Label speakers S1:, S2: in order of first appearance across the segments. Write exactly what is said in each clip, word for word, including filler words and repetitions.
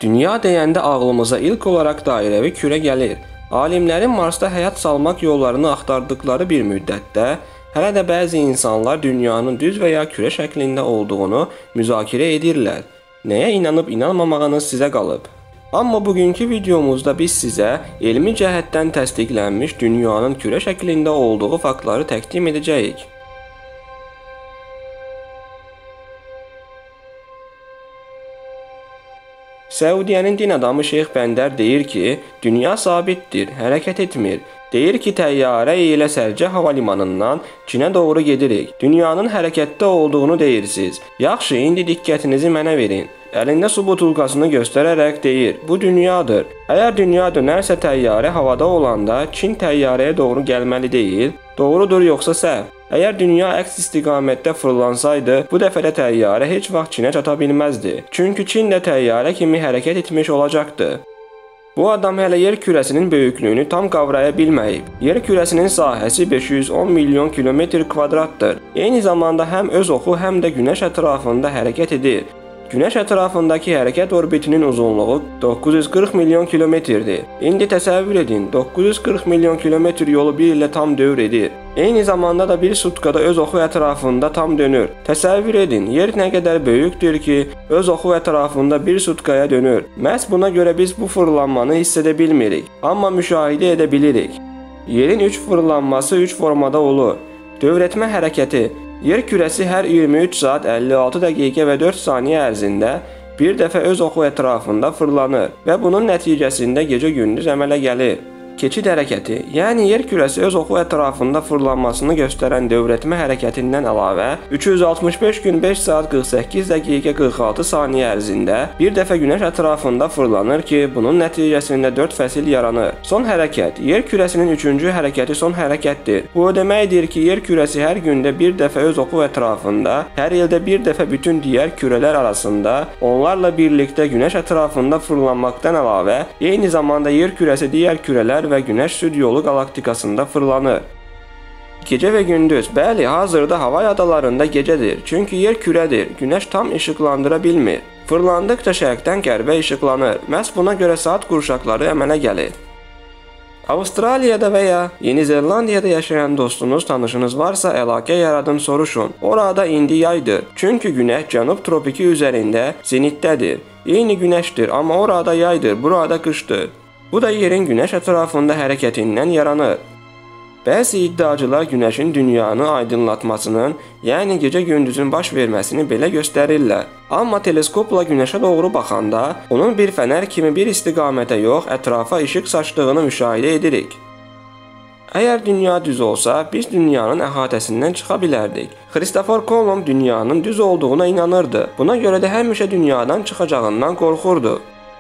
S1: Dünya deyəndə ağlımıza ilk olaraq dairəvi kürə gəlir. Alimlərin Marsda həyat salmaq yollarını axtardıkları bir müddətdə, hələ də bəzi insanlar dünyanın düz və ya kürə şəklində olduğunu müzakirə edirlər. Nəyə inanıb inanmamağınız sizə qalıb. Amma bugünkü videomuzda biz sizə elmi cəhətdən təsdiqlənmiş dünyanın kürə şəklində olduğu faktları təqdim edəcəyik. Səudiyyənin din adamı Şeyx Bəndər deyir ki, dünya sabitdir, hərəkət etmir. Deyir ki, təyyarə ilə Sərcə hava limanından Çinə doğru gedirik. Dünyanın hərəkətdə olduğunu deyirsiniz. Yaxşı, indi diqqətinizi mənə verin. Əlində su butulkasını göstərərək deyir, bu dünyadır. Əgər dünya dönərsə təyyarə havada olanda Çin təyyarəyə doğru gəlməli deyil. Doğrudur yoxsa səhv? Əgər dünya əks istiqamətdə fırlansaydı, bu dəfə də təyyarə heç vaxt Çinə çata bilməzdi. Çünki Çin də təyyarə kimi hərəkət etmiş olacaqdı. Bu adam hələ yer kürəsinin böyüklüyünü tam qavraya bilməyib. Yer kürəsinin sahəsi beş yüz on milyon kilometr kvadratdır. Eyni zamanda həm öz oxu, həm də Günəş ətrafında hərəkət edir. Günəş ətrafındakı hərəkət orbitinin uzunluğu doqquz yüz qırx milyon kilometrdir. İndi təsəvvür edin, doqquz yüz qırx milyon kilometr yolu bir illə tam dövr edir. Eyni zamanda da bir sutkada öz oxu ətrafında tam dönür. Təsəvvür edin, yer nə qədər böyükdür ki, öz oxu ətrafında bir sutkaya dönür. Məhz buna görə biz bu fırlanmanı hiss edə bilmirik, amma müşahidə edə bilirik. Yerin üç fırlanması üç formada olur. Dövrətmə hərəkəti. Yer kürəsi hər iyirmi üç saat əlli altı dəqiqə və dörd saniyə ərzində bir dəfə öz oxu ətrafında fırlanır və bunun nəticəsində gecə-gündüz əmələ gəlir. Keçid hərəkəti, yəni yer kürəsi öz oxu ətrafında fırlanmasını göstərən dövrətmə hərəkətindən əlavə üç yüz altmış beş gün beş saat qırx səkkiz dəqiqə qırx altı saniyə ərzində bir dəfə Günəş ətrafında fırlanır ki, bunun nəticəsində dörd fəsil yaranır. Son hərəkət, yer kürəsinin üçüncü hərəkəti son hərəkətdir. Bu o deməkdir ki, yer kürəsi hər gündə bir dəfə öz oxu ətrafında, hər ildə bir dəfə bütün digər kürələr arasında onlarla birlikdə Günəş ətrafında fırlanmaqdan əlavə, eyni zamanda yer kürəsi digər kürələr və Günəş süd yolu qalaktikasında fırlanır. Gecə və gündüz, bəli, hazırda hava adalarında gecədir, çünki yer kürədir, Günəş tam işıqlandıra bilmir. Fırlandıqca şərqdən qərbə işıqlanır, məhz buna görə saat qurşaqları əmələ gəlir. Avstraliyada və ya Yeni Zelandiyada yaşayan dostunuz, tanışınız varsa əlaqə yaradın, soruşun. Orada indi yaydır, çünki Günəş cənub tropiki üzərində zenitdədir. Eyni Günəşdir, amma orada yaydır, burada qışdır. Bu da yerin Günəş ətrafında hərəkətindən yaranır. Bəzi iddiacılar Günəşin dünyanı aydınlatmasının, yəni gecə-gündüzün baş verməsini belə göstərirlər. Amma teleskopla Günəşə doğru baxanda, onun bir fənər kimi bir istiqamətə yox, ətrafa işıq saçdığını müşahidə edirik. Əgər dünya düz olsa, biz dünyanın əhatəsindən çıxa bilərdik. Christopher Kolumb dünyanın düz olduğuna inanırdı. Buna görə də həmişə dünyadan çıxacağından qorxurdu.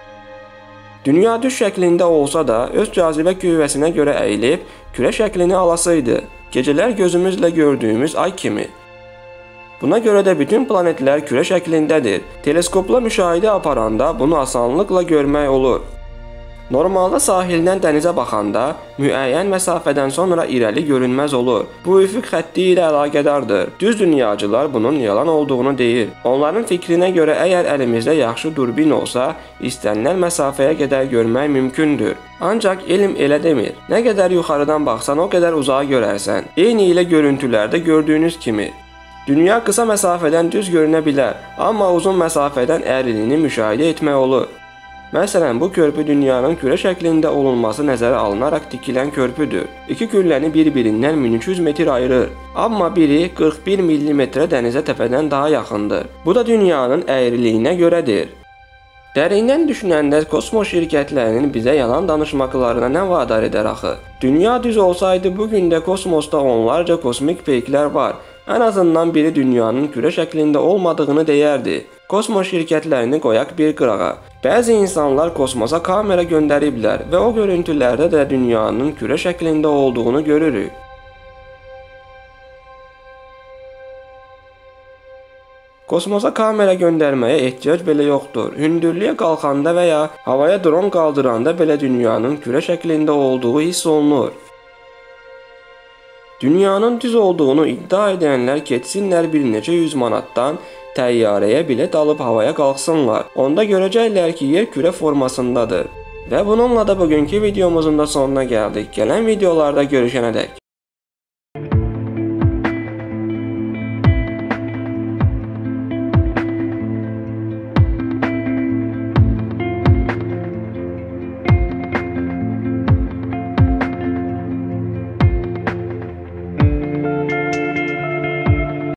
S1: Dünya düz şəklində olsa da, öz cazibə qüvvəsinə görə əyilib, kürə şəklini alasıydı. Gecələr gözümüzlə gördüyümüz ay kimi. Buna görə də bütün planetlər kürə şəklindədir. Teleskopla müşahidə aparanda bunu asanlıqla görmək olur. Normalda sahildən dənizə baxanda, müəyyən məsafədən sonra irəli görünməz olur. Bu üfüq xətti ilə əlaqədardır. Düz dünyacılar bunun yalan olduğunu deyir. Onların fikrinə görə əgər əlimizdə yaxşı durbin olsa, istənilən məsafəyə qədər görmək mümkündür. Ancaq elm elə demir. Nə qədər yuxarıdan baxsan, o qədər uzağa görərsən. Eyni ilə görüntülərdə gördüyünüz kimi. Dünya qısa məsafədən düz görünə bilər, amma uzun məsafədən əyriliyini müşahidə etmək olur. Məsələn, bu körpü dünyanın kürə şəklində olunması nəzərə alınaraq tikilən körpüdür. İki külləni bir-birindən min üç yüz metr ayırır. Amma biri qırx bir millimetrə dənizə təpədən daha yaxındır. Bu da dünyanın əyriliyinə görədir. Dərindən düşünəndə kosmos şirkətlərinin bizə yalan danışmaqlarına nə vadar edər axı? Dünya düz olsaydı, bugün də kosmosda onlarca kosmik peyklər var. Ən azından biri dünyanın kürə şəklində olmadığını deyərdi. Kosmos şirkətlərini qoyaq bir qırağa. Bəzi insanlar kosmosa kamera göndəriblər və o görüntülərdə də dünyanın kürə şəklində olduğunu görürük. Kosmosa kamera göndərməyə ehtiyac belə yoxdur. Hündürlüyə qalxanda və ya havaya dron qaldıranda belə dünyanın kürə şəklində olduğu hiss olunur. Dünyanın düz olduğunu iddia edənlər keçsinlər bir neçə yüz manatdan təyyarəyə bilet alıb havaya qalxsınlar. Onda görəcəklər ki, yer kürə formasındadır. Və bununla da bugünkü videomuzun da sonuna gəldik. Gələn videolarda görüşənədək